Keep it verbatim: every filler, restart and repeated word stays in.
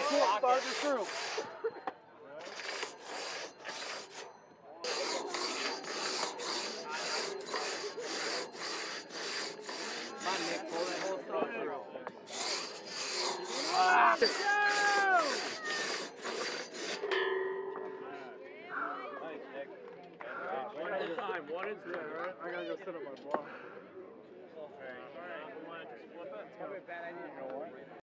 can't farther through. Come on, Nick, pull that whole throw through. Ah. Nice, Nick. One at a time, one and two. Right? I gotta go sit on my block. Alright, alright, we want to just flip it? It's probably a bad idea.